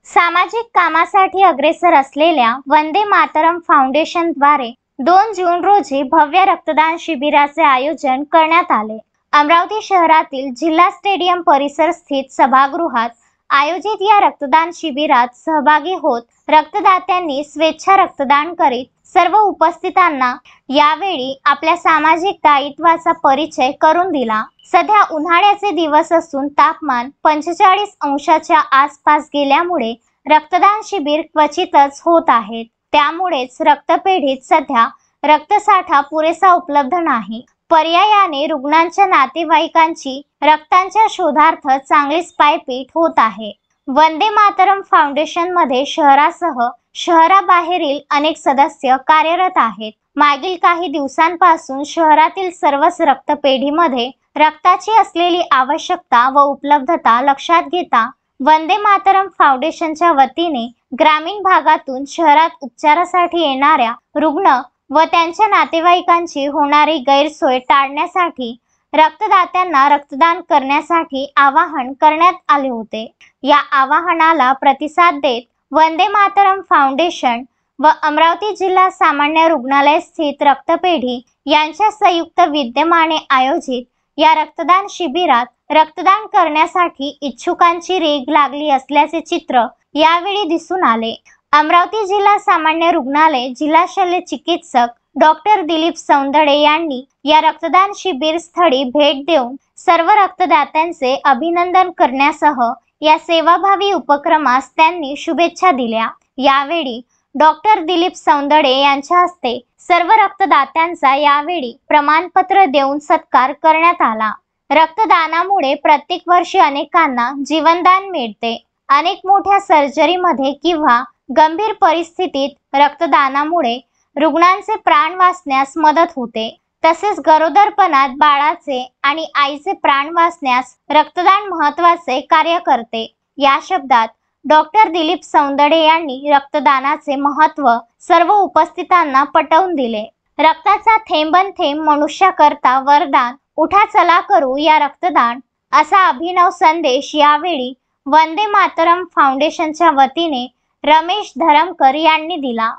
सामाजिक कामासाठी अग्रेसर असलेल्या वंदे मातरम फाउंडेशनद्वारे 2 जून रोजी भव्य रक्तदान शिबिराचे आयोजन करण्यात आले. अमरावती शहरातील जिल्हा स्टेडियम परिसर स्थित सभागृहात आयोजित या रक्तदान शिबिरात सहभागी होत रक्तदात्यांनी स्वेच्छा रक्तदान करीत सर्व उपस्थितांना यावेळी आपल्या सामाजिक दायित्वाचा परिचय करून दिला. सध्या उन्हाळ्याचे दिवस असून तापमान 45 अंशाच्या आसपास गेल्यामुळे रक्तदान शिबिर क्वचितच होत आहेत. त्यामुळेच रक्तपेढीत सध्या रक्तसाठा पुरेसा उपलब्ध नाही. पर्यायाने रुग्णांच्या नातेवाईकांची रक्तांच्या शोधार्थ चांगलीच पायपीट होत आहे. वंदे मातरम फाउंडेशन मध्ये शहरासह शहराबाहेरील अनेक सदस्य कार्यरत आहेत. मागील काही दिवसांपासून शहरातील सर्वच रक्तपेढीमध्ये रक्ताची असलेली आवश्यकता व उपलब्धता लक्षात घेता वंदे मातरम फाउंडेशनच्या वतीने ग्रामीण भागातून शहरात उपचारासाठी येणाऱ्या रुग्ण व त्यांच्या नातेवाईकांची होणारी गैरसोय टाळण्यासाठी रक्तदात्यांना रक्तदान करण्यासाठी आवाहन करण्यात आले होते. या आवाहनाला प्रतिसाद देत वंदे मातरम फाउंडेशन व अमरावती जिल्हा सामान्य रुग्णालय स्थित रक्तपेढी यांच्या संयुक्त विद्यमाने आयोजित या रक्तदान शिबिरात रक्तदान करण्यासाठी इच्छुकांची रेघ लागली असल्याचे चित्र यावेळी दिसून आले. अमरावती जिल्हा सामान्य रुग्णालय जिल्हा शल्य चिकित्सक डॉक्टर दिलीप सौंदडे यांनी या रक्तदान शिबिर स्थळी भेट देऊन सर्व रक्तदात्यांचे अभिनंदन करण्यासह या सेवाभावी उपक्रमास त्यांनी शुभेच्छा दिल्या. यावेळी डॉक्टर दिलीप सौंदडे यांच्या हस्ते सर्व रक्तदात्यांचा यावेळी प्रमाणपत्र देऊन सत्कार करण्यात आला. रक्तदानामुळे प्रत्येक वर्षी अनेकांना जीवनदान मिळते. अनेक मोठ्या सर्जरीमध्ये किंवा गंभीर परिस्थितीत रक्तदानामुळे रुग्णांचे प्राण वाचण्यास मदत होते. तसेच गरोदरपणात बाळाचे आणि आईचे प्राण वाचण्यास रक्तदान महत्त्वाचे कार्य करते. या शब्दात डॉक्टर दिलीप सौंदडे यांनी रक्तदानाचे महत्त्व सर्व उपस्थितांना पटवून दिले. रक्ताचा थेंबन थेंब मनुष्याकरता वरदान, उठा चला करू या रक्तदान असा अभिनव संदेश यावेळी वंदे मातरम फाउंडेशनच्या वतीने रमेश धरमकर यांनी दिला.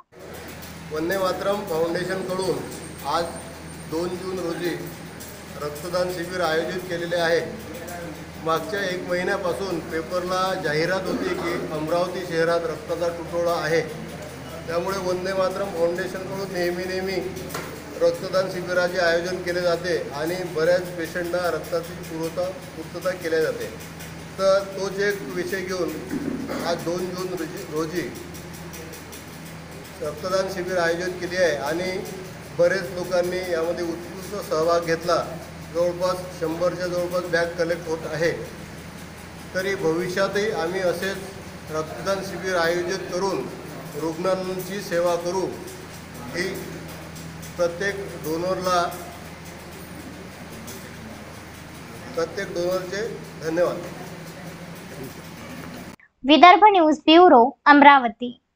वंदे मातरम फाउंडेशनकडून आज 2 जून रोजी रक्तदान शिबिर आयोजित केलेले आहे. मागच्या 1 महिन्यापासून पेपरला जाहिरात होती की अमरावती शहरात रक्ताचा तुटवडा आहे. त्यामुळे वंदे मातरम फाउंडेशनकडून नेहमी रक्तदान शिबिराचे आयोजन केले जाते आणि बऱ्याच पेशंटना रक्ताची पूर्तता केल्या जाते. तर तोच एक विषय घेऊन आज 2 जून रोजी रक्तदान शिबिर आयोजित केली आहे आणि बरेच लोकांनी यामध्ये उत्कृष्ट सहभाग घेतला. जवळपास 100च्या जवळपास बॅग कलेक्ट होत आहे. तरी भविष्यातही आम्ही असेच रक्तदान शिबिर आयोजित करून रुग्णांची सेवा करू ही प्रत्येक डोनरचे धन्यवाद. Vidarbha news bureau, Amravati.